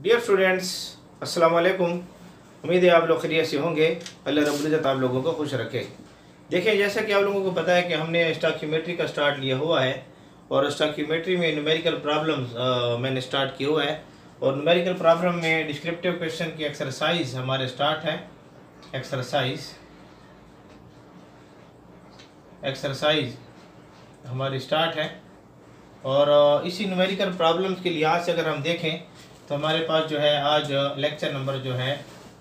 Dear students, अस्सलाम वालेकुम। उम्मीद है आप लोग खैरियत से होंगे। अल्लाह रब्बुल इज़्ज़त आप लोगों को खुश रखे। देखिए, जैसा कि आप लोगों को पता है कि हमने स्टॉकियोमेट्री का स्टार्ट लिया हुआ है और स्टॉकियोमेट्री में न्यूमेरिकल प्रॉब्लम्स मैंने स्टार्ट किया हुआ है और न्यूमेरिकल प्रॉब्लम में डिस्क्रिप्टिव क्वेश्चन की एक्सरसाइज हमारे स्टार्ट है। एक्सरसाइज हमारी स्टार्ट है और इसी न्यूमेरिकल प्रॉब्लम्स के लिहाज से अगर हम देखें तो हमारे पास जो है आज लेक्चर नंबर जो है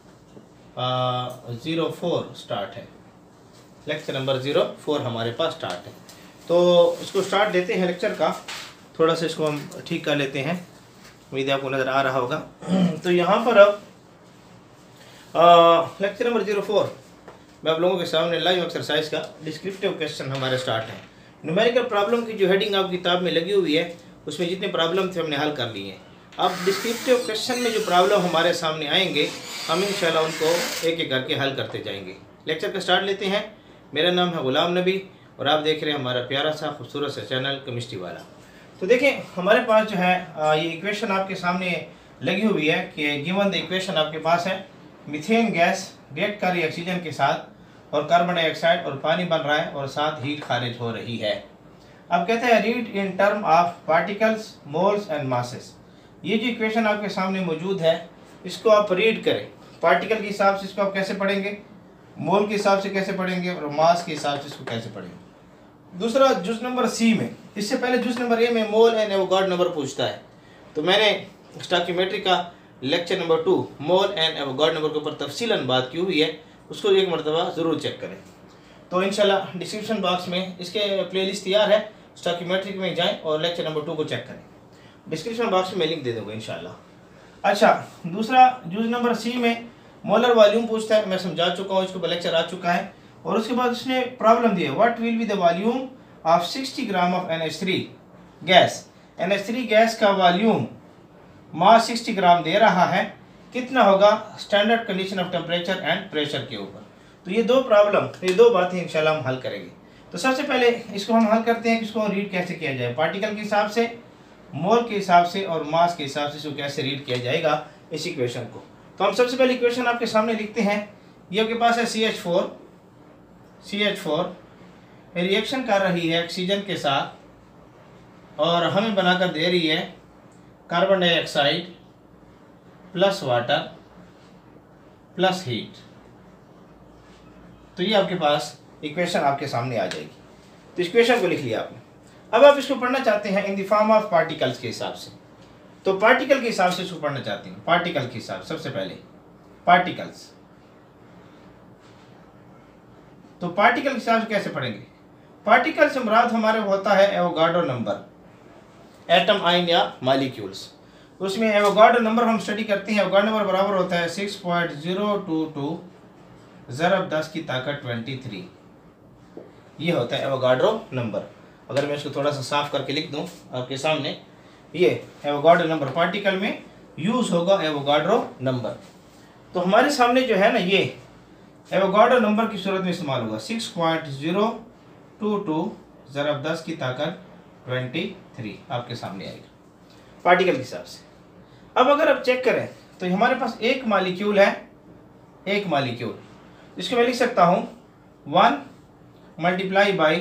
04 स्टार्ट है। लेक्चर नंबर 04 हमारे पास स्टार्ट है। तो इसको स्टार्ट देते हैं लेक्चर का। थोड़ा सा इसको हम ठीक कर लेते हैं। उम्मीद है आपको नज़र आ रहा होगा। तो यहाँ पर लेक्चर नंबर 04 मैं आप लोगों के सामने लाइव एक्सरसाइज का डिस्क्रिप्टिव क्वेश्चन हमारे स्टार्ट है। न्यूमेरिकल प्रॉब्लम की जो हेडिंग आप किताब में लगी हुई है उसमें जितने प्रॉब्लम थे हमने हल कर लिए हैं। अब डिस्क्रिप्टिव क्वेश्चन में जो प्रॉब्लम हमारे सामने आएंगे हम इंशाल्लाह उनको एक एक करके हल करते जाएंगे। लेक्चर का स्टार्ट लेते हैं। मेरा नाम है गुलाम नबी और आप देख रहे हैं हमारा प्यारा सा खूबसूरत सा चैनल केमिस्ट्री वाला। तो देखें, हमारे पास जो है ये इक्वेशन आपके सामने लगी हुई है कि गिवन द इक्वेशन आपके पास है। मीथेन गैस रिएक्ट कर रही है ऑक्सीजन के साथ और कार्बन डाइऑक्साइड और पानी बन रहा है और साथ हीट खारिज हो रही है। अब कहते हैं read in term of particles, moles and masses. ये जो इक्वेशन आपके सामने मौजूद है इसको आप रीड करें। पार्टिकल के हिसाब से इसको आप कैसे पढ़ेंगे, मोल के हिसाब से कैसे पढ़ेंगे और मास के हिसाब से इसको कैसे पढ़ेंगे। दूसरा जुज नंबर सी में, इससे पहले जुज नंबर ए में मोल एंड एवोगाड्रो नंबर पूछता है। तो मैंने स्टॉकियोमेट्री का lecture number 2 mole and Avogadro number के ऊपर तफसीलन बात की हुई है, उसको एक मरतबा ज़रूर चेक करें। तो इंशाल्लाह डिस्क्रिप्शन बॉक्स में इसके प्लेलिस्ट तैयार है, स्टॉकियोमेट्री में जाएँ और लेक्चर नंबर 2 को चेक करें। डिस्क्रिप्शन बॉक्स में मैं लिंक दे दूँगा इंशाल्लाह। अच्छा, दूसरा जूज नंबर सी में मोलर वॉल्यूम पूछता है। मैं समझा चुका हूँ, इसको लेक्चर आ चुका है। और उसके बाद उसने प्रॉब्लम दी है, what will be the volume of 60 gram of NH3 gas. NH3 gas का वॉल्यूम मास 60 ग्राम दे रहा है, कितना होगा standard condition of temperature and pressure के ऊपर। तो ये दो प्रॉब्लम, ये दो बातें इंशाल्लाह हम हल करेंगे। तो सबसे पहले इसको हम हल करते हैं कि इसको रीड कैसे किया जाए, पार्टिकल के हिसाब से, मोल के हिसाब से और मास के हिसाब से इसको कैसे रीड किया जाएगा इस इक्वेशन को। तो हम सबसे पहले इक्वेशन आपके सामने लिखते हैं। ये आपके पास है CH4 रिएक्शन कर रही है ऑक्सीजन के साथ और हमें बनाकर दे रही है carbon dioxide plus water plus heat. तो ये आपके पास इक्वेशन आपके सामने आ जाएगी। तो इक्वेशन को लिख लिया आपने। अब आप इसको पढ़ना चाहते हैं in the form of particles के हिसाब से। तो पार्टिकल के हिसाब से इसको पढ़ना चाहते हैं। पार्टिकल के हिसाब, सबसे पहले पार्टिकल्स। तो पार्टिकल के हिसाब से कैसे पढ़ेंगे? पार्टिकल से मुराद हमारे होता है एवोगाड्रो नंबर, एटम, आयन या मॉलिक्यूल्स। तो उसमें एवोगाड्रो नंबर हम स्टडी करते हैं। एवोगाड्रो नंबर बराबर होता है 6.022 ज़रब 10 की ताकत 23। ये होता है एवोगाड्रो नंबर। अगर मैं इसको थोड़ा सा साफ करके लिख दूं आपके सामने, ये एवोगाड्रो नंबर पार्टिकल में यूज होगा एवोगाड्रो नंबर। तो हमारे सामने जो है ना, ये एवोगाड्रो नंबर की सूरत में इस्तेमाल होगा 6.022 ज़रब 10 की ताकत 23 आपके सामने आएगा पार्टिकल के हिसाब से। अब अगर आप चेक करें तो हमारे पास एक मॉलिक्यूल है, एक मॉलिक्यूल, इसको मैं लिख सकता हूँ 1 मल्टीप्लाई बाई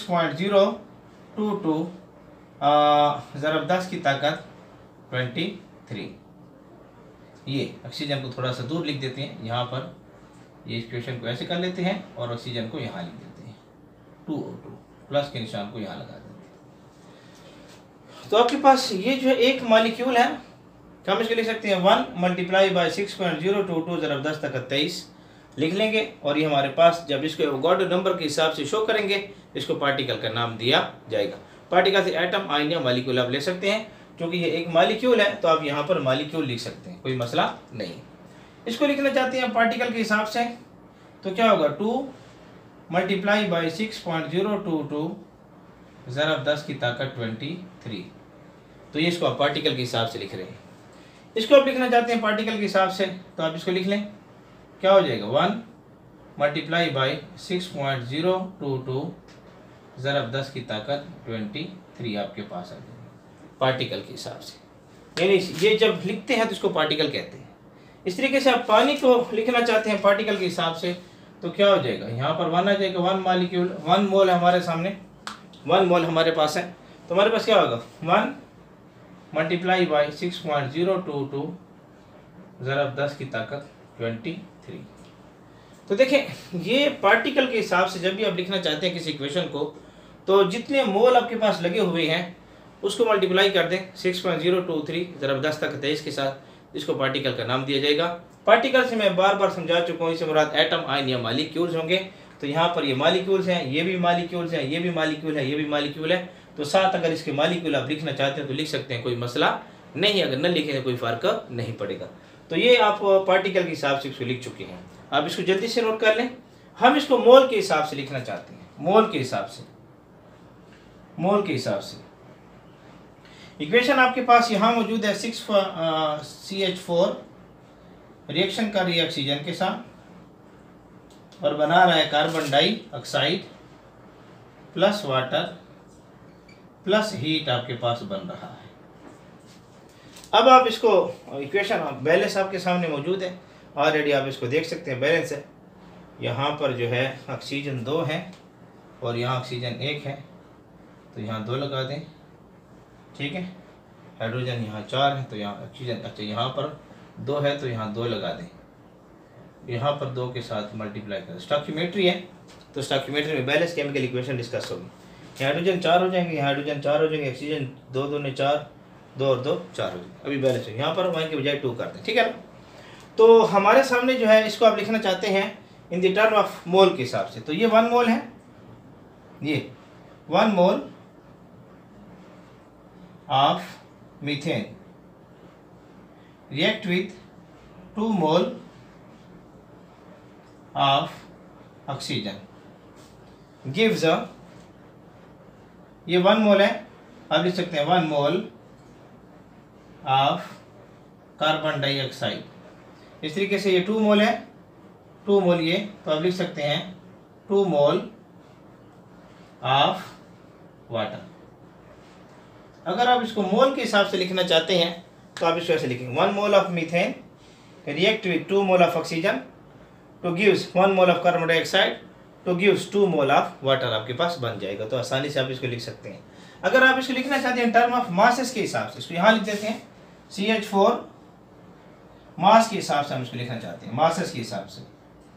6.022 ज़रब 10 की ताकत 23। ये ऑक्सीजन को थोड़ा सा दूर लिख देते हैं यहाँ पर, ये इक्वेशन को ऐसे कर लेते हैं और ऑक्सीजन को यहाँ लिख देते हैं 2O2, प्लस के निशान को यहाँ लगा देते हैं। तो आपके पास ये जो है एक मॉलिक्यूल है, तो हम इसको लिख सकते हैं 1 मल्टीप्लाई बाई 6.022 ज़रब 10 ताकत 23 लिख लेंगे। और ये हमारे पास जब इसको एवोगाड्रो नंबर के हिसाब से शो करेंगे इसको पार्टिकल का नाम दिया जाएगा। पार्टिकल से एटम, आयन या मॉलिक्यूल आप ले सकते हैं। क्योंकि ये एक मॉलिक्यूल है तो आप यहाँ पर मॉलिक्यूल लिख सकते हैं, कोई मसला नहीं। इसको लिखना चाहते हैं पार्टिकल के हिसाब से, तो क्या होगा 2 मल्टीप्लाई बाई 6.022 ज़रब 10 की ताकत 23। तो ये इसको आप पार्टिकल के हिसाब से लिख रहे हैं। इसको आप लिखना चाहते हैं पार्टिकल के हिसाब से, तो आप इसको लिख लें, क्या हो जाएगा 1 मल्टीप्लाई बाई 6.022 ज़रब 10 की ताकत 23 आपके पास आ जाएगी पार्टिकल के हिसाब से। यानी ये जब लिखते हैं तो इसको पार्टिकल कहते हैं। इस तरीके से आप पानी को लिखना चाहते हैं पार्टिकल के हिसाब से तो क्या हो जाएगा, यहाँ पर 1 आ जाएगा, 1 मॉलिक्यूल, 1 मोल है हमारे सामने, 1 मोल हमारे पास है, तो हमारे पास क्या होगा 1 मल्टीप्लाई बाई 6.022 ज़रब 10 की ताकत 23। तो देखें ये पार्टिकल के हिसाब से जब भी आप लिखना चाहते हैं किसी इक्वेशन को तो जितने मोल आपके पास लगे हुए हैं उसको मल्टीप्लाई कर दें 6.023 ज़रब 10 तक 23 के साथ, इसको पार्टिकल का नाम दिया जाएगा। पार्टिकल से मैं बार बार समझा चुका हूँ, इससे मुराद एटम, आयन या मालिक्यूल्स होंगे। तो यहाँ पर ये मालिक्यूल्स हैं, ये भी मालिक्यूल्स हैं, ये भी मालिक्यूल है, ये भी मालिक्यूल है। तो साथ अगर इसके मालिक्यूल आप लिखना चाहते हैं तो लिख सकते हैं, कोई मसला नहीं, अगर न लिखें तो कोई फ़र्क नहीं पड़ेगा। तो ये आप पार्टिकल के हिसाब से इसको लिख चुके हैं। आप इसको जल्दी से नोट कर लें। हम इसको मोल के हिसाब से लिखना चाहते हैं, मोल के हिसाब से, मोल के हिसाब से। इक्वेशन आपके पास यहाँ मौजूद है 6CH4 रिएक्शन कर रही है ऑक्सीजन के साथ और बना रहा है carbon dioxide plus water plus heat आपके पास बन रहा है। अब आप इसको इक्वेशन बैलेंस आपके सामने मौजूद है, ऑलरेडी आप इसको देख सकते हैं, बैलेंस है। यहाँ पर जो है ऑक्सीजन 2 है और यहाँ ऑक्सीजन 1 है, तो यहाँ 2 लगा दें, ठीक है। हाइड्रोजन यहाँ 4 है तो यहाँ ऑक्सीजन, अच्छा यहाँ पर 2 है तो यहाँ 2 लगा दें, यहाँ पर 2 के साथ मल्टीप्लाई करें। स्टॉकियोमेट्री है तो स्टॉकियोमेट्री में बैलेंस केमिकल इक्वेशन डिस्कस होगी। हाइड्रोजन 4 हो जाएंगे, हाइड्रोजन 4 हो जाएंगे, ऑक्सीजन 2 2 ने 4, 2 और 2 4 हो जाएंगे। अभी बैलेंस है, यहाँ पर वहीं के बजाय 2 कर दें, ठीक है ना। तो हमारे सामने जो है इसको आप लिखना चाहते हैं in the term of mole के हिसाब से। तो ये 1 मोल है, ये 1 mole of methane react with 2 mole of oxygen gives a, ये 1 मोल है, आप लिख सकते हैं 1 मोल ऑफ कार्बन डाइऑक्साइड। इस तरीके से ये 2 मोल है, 2 मोल ये, तो आप लिख सकते हैं 2 मोल ऑफ वाटर। अगर आप इसको मोल के हिसाब से लिखना चाहते हैं तो आप इसको ऐसे लिखेंगे 1 mole of methane react with 2 mole of oxygen to gives 1 mole of carbon dioxide to gives 2 mole of water, आपके पास बन जाएगा। तो आसानी से आप इसको लिख सकते हैं। अगर आप इसको लिखना चाहते हैं टर्म ऑफ मासेस के हिसाब से, इसको यहाँ लिख देते हैं CH4 मास के हिसाब से हम इसको लिखना चाहते हैं, मासेस के हिसाब से,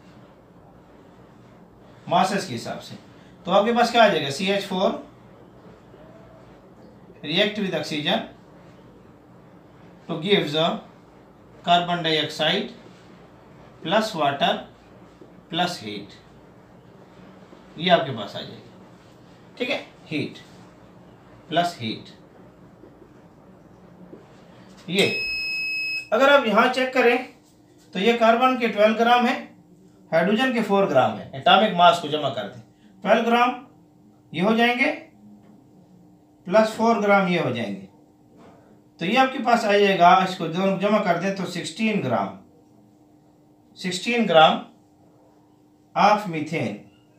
मासेस के हिसाब से। तो आपके पास क्या आ जाएगा CH4 react with oxygen to gives a carbon dioxide plus water plus heat, ये आपके पास आ जाएगा, ठीक है। हीट प्लस हीट, ये अगर आप यहाँ चेक करें तो ये कार्बन के 12 ग्राम है, हाइड्रोजन के 4 ग्राम है। एटॉमिक मास को जमा कर दें, 12 ग्राम ये हो जाएंगे प्लस 4 ग्राम ये हो जाएंगे, तो ये आपके पास आ जाएगा। इसको दोनों जमा कर दें तो 16 gram, 16 gram of methane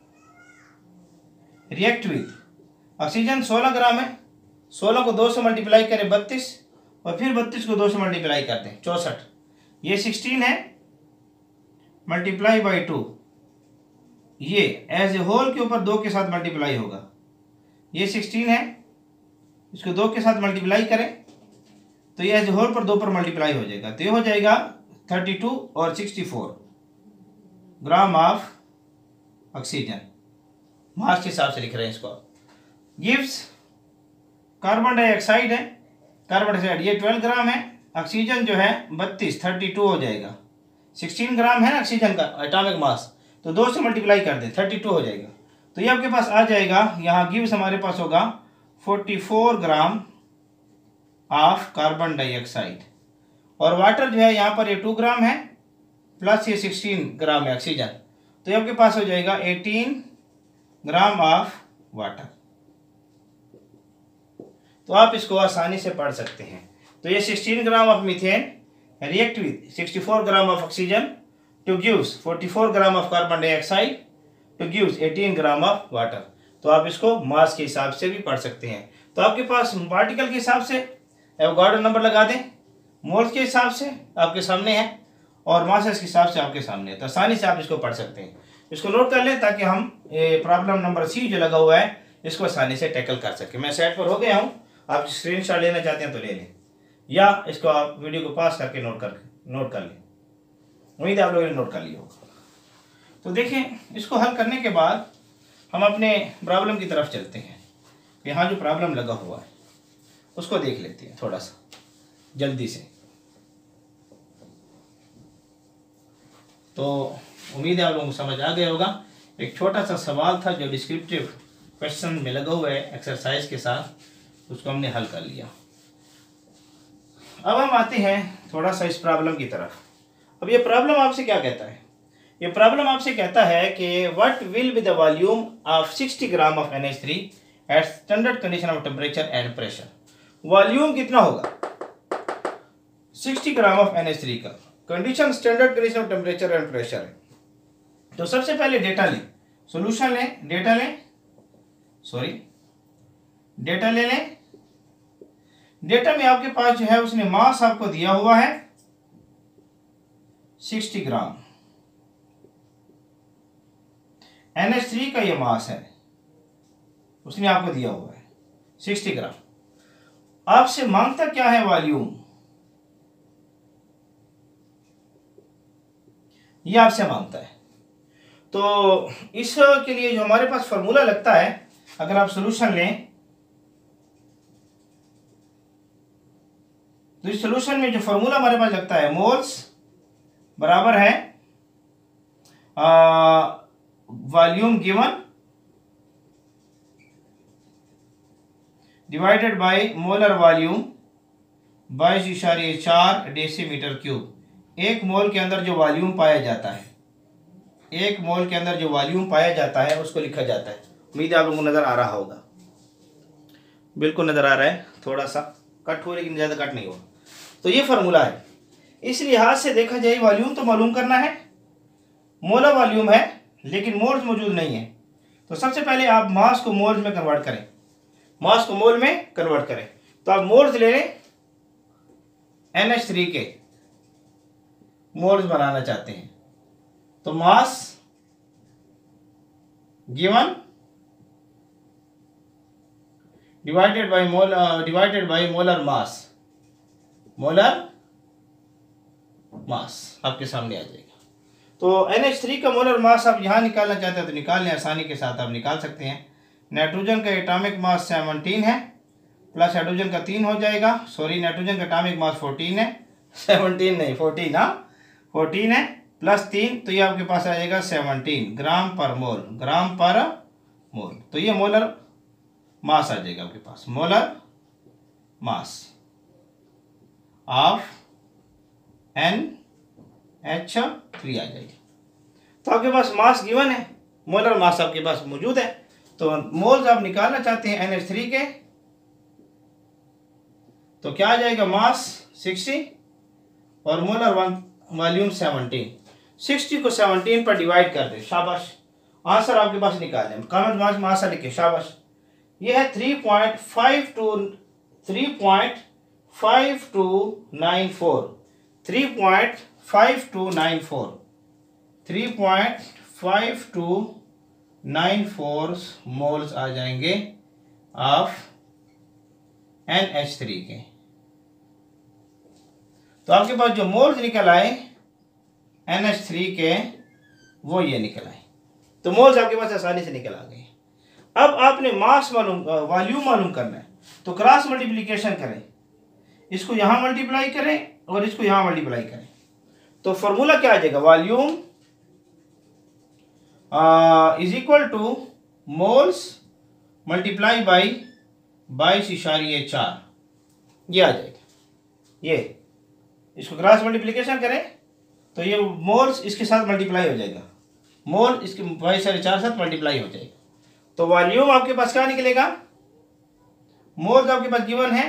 react with oxygen 16 gram है, 16 को 2 से मल्टीप्लाई करें 32 और फिर 32 को 2 से मल्टीप्लाई कर दें 64। ये 16 है मल्टीप्लाई बाई 2, ये एज ए होल के ऊपर 2 के साथ मल्टीप्लाई होगा। ये 16 है, इसको 2 के साथ मल्टीप्लाई करें तो ये एज ए होल पर 2 पर मल्टीप्लाई हो जाएगा, तो ये हो जाएगा 32 और 64 ग्राम ऑफ ऑक्सीजन। मास के हिसाब से लिख रहे हैं इसको। गिव्स कार्बन डाइऑक्साइड है, कार्बन डाइऑक्साइड ये 12 ग्राम है, ऑक्सीजन जो है 32 हो जाएगा। 16 ग्राम है ना ऑक्सीजन का एटॉमिक मास, तो 2 से मल्टीप्लाई कर दें 32 हो जाएगा। तो ये आपके पास आ जाएगा, यहाँ गिव्स हमारे पास होगा 44 ग्राम ऑफ कार्बन डाइऑक्साइड, और वाटर जो है यहाँ पर ये 2 ग्राम है प्लस ये 16 ग्राम है ऑक्सीजन, तो ये आपके पास हो जाएगा 18 ग्राम ऑफ वाटर। तो आप इसको आसानी से पढ़ सकते हैं। तो ये 16 gram of methane react with 64 gram of oxygen to gives 44 gram of carbon dioxide to gives 18 gram of water. तो आप इसको मास के हिसाब से भी पढ़ सकते हैं। तो आपके पास पार्टिकल के हिसाब से एवोगाड्रो नंबर लगा दें मोल्स के हिसाब से आपके सामने है और मासेस के हिसाब से आपके सामने है, तो आसानी से आप इसको पढ़ सकते हैं। इसको नोट कर लें ताकि हम प्रॉब्लम नंबर सी जो लगा हुआ है इसको आसानी से टैकल कर सकें। मैं सेट पर हो गया हूँ, आप स्क्रीनशॉट लेना चाहते हैं तो ले लें या इसको आप वीडियो को पास करके नोट कर लें। उम्मीद है आप लोगों ने नोट कर लिया होगा। तो देखें, इसको हल करने के बाद हम अपने प्रॉब्लम की तरफ चलते हैं। यहाँ जो प्रॉब्लम लगा हुआ है उसको देख लेते हैं थोड़ा सा जल्दी से। तो उम्मीद है आप लोगों को समझ आ गया होगा। एक छोटा सा सवाल था जो डिस्क्रिप्टिव क्वेश्चन में लगा हुआ है एक्सरसाइज के साथ, उसको हमने हल कर लिया। अब हम आते हैं थोड़ा सा इस प्रॉब्लम की तरफ। अब ये प्रॉब्लम आपसे क्या कहता है? ये प्रॉब्लम आपसे कहता है कि what will be the volume of 60 gram of NH3 at standard condition of temperature and pressure. Volume कितना होगा 60 ग्राम ऑफ NH3 का, condition standard condition of temperature and pressure है। तो सबसे पहले डेटा लें, सॉल्यूशन लें, डेटा ले लें। डेटा में आपके पास जो है उसने मास आपको दिया हुआ है 60 ग्राम। NH3 का ये मास है, उसने आपको दिया हुआ है 60 ग्राम। आपसे मांगता क्या है? वॉल्यूम। ये आपसे मांगता है। तो इसके लिए जो हमारे पास फॉर्मूला लगता है, अगर आप सॉल्यूशन लें तो इस सॉल्यूशन में जो फॉर्मूला हमारे पास लगता है, मोल्स बराबर है volume given divided by molar volume 22.4 decimetre cube. एक मोल के अंदर जो वॉल्यूम पाया जाता है, एक मोल के अंदर जो वॉल्यूम पाया जाता है उसको लिखा जाता है। उम्मीद है आप लोगों को नजर आ रहा होगा, बिल्कुल नजर आ रहा है। थोड़ा सा कट हो लेकिन ज्यादा कट नहीं हो। तो ये फार्मूला है। इस लिहाज से देखा जाए वॉल्यूम तो मालूम करना है, मोलर वॉल्यूम है लेकिन मोल्स मौजूद नहीं है। तो सबसे पहले आप मास को मोल्स में कन्वर्ट करें, मास को मोल में कन्वर्ट करें। तो आप मोल्स ले लें, NH3 के मोल्स बनाना चाहते हैं तो mass given divided by molar mass, आपके सामने आ जाएगा। तो NH3 का मोलर मास आप यहां निकालना चाहते हैं तो निकाल लें, आसानी के साथ आप निकाल सकते हैं। नाइट्रोजन का एटॉमिक मास 17 है, प्लस हाइड्रोजन का 3 हो जाएगा। सॉरी, नाइट्रोजन का एटॉमिक मास 14 है, 17 नहीं 14, हाँ 14 है, प्लस 3 तो ये आपके पास आ जाएगा 17 ग्राम पर मोल। तो ये मोलर मास आ जाएगा आपके पास, मोलर मास ऑफ NH3 आ जाएगी। तो आपके पास मास गिवन है, मोलर मास आपके पास मौजूद है। तो मोल्स आप निकालना चाहते हैं NH3 के, तो क्या आ जाएगा? मास 60 और मोलर वॉल्यूम 17। 60 को 17 पर डिवाइड कर दे, शाबाश, आंसर आपके पास निकाल लें। कमेंट बॉक्स में आंसर लिखे, शाबाश। ये है 3.5294 मोल्स आ जाएंगे ऑफ NH3 के। तो आपके पास जो मोल्स निकल आए NH3 के वो ये निकल आए। तो मोल्स आपके पास आसानी से निकल आ गए। अब आपने मास वॉल्यूम मालूम करना है तो क्रॉस मल्टीप्लिकेशन करें, इसको यहां मल्टीप्लाई करें और इसको यहां मल्टीप्लाई करें। तो फॉर्मूला क्या आ जाएगा? Volume is equal to moles multiply by 22.4, ये आ जाएगा। ये इसको क्रॉस मल्टीप्लिकेशन करें तो ये मोल्स इसके साथ मल्टीप्लाई हो जाएगा, मोल इसके 22.4 साथ मल्टीप्लाई हो जाएगा। तो वॉल्यूम आपके पास क्या निकलेगा? मोल्स आपके पास गिवन है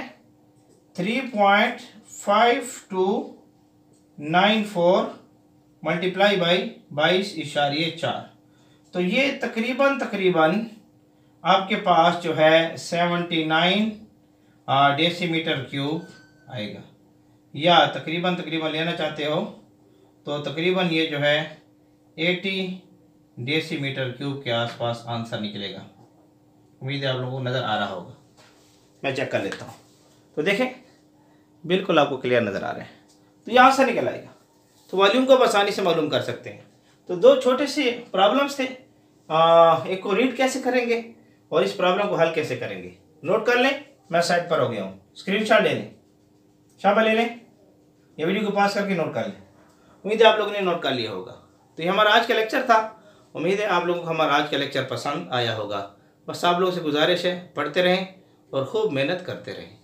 3.5294 मल्टीप्लाई बाई 22.4। तो ये तकरीबन आपके पास जो है 79 डेसीमीटर क्यूब आएगा। या तकरीबन लेना चाहते हो तो तकरीबन ये जो है 80 डेसीमीटर क्यूब के आसपास आंसर निकलेगा। उम्मीद है आप लोगों को नज़र आ रहा होगा। मैं चेक कर लेता हूँ। तो देखें बिल्कुल आपको क्लियर नज़र आ रहे हैं। तो ये आंसर निकल आएगा। तो वॉल्यूम को आप आसानी से मालूम कर सकते हैं। तो दो छोटे से प्रॉब्लम्स थे, एक को रीड कैसे करेंगे और इस प्रॉब्लम को हल कैसे करेंगे। नोट कर लें, मैं साइड पर हो गया हूँ, स्क्रीनशॉट ले लें, शाबाश ले लें, ये वीडियो को पास करके नोट कर लें। उम्मीद है आप लोगों ने नोट कर लिया होगा। तो ये हमारा आज का लेक्चर था। उम्मीद है आप लोगों को हमारा आज का लेक्चर पसंद आया होगा। बस आप लोगों से गुजारिश है, पढ़ते रहें और खूब मेहनत करते रहें।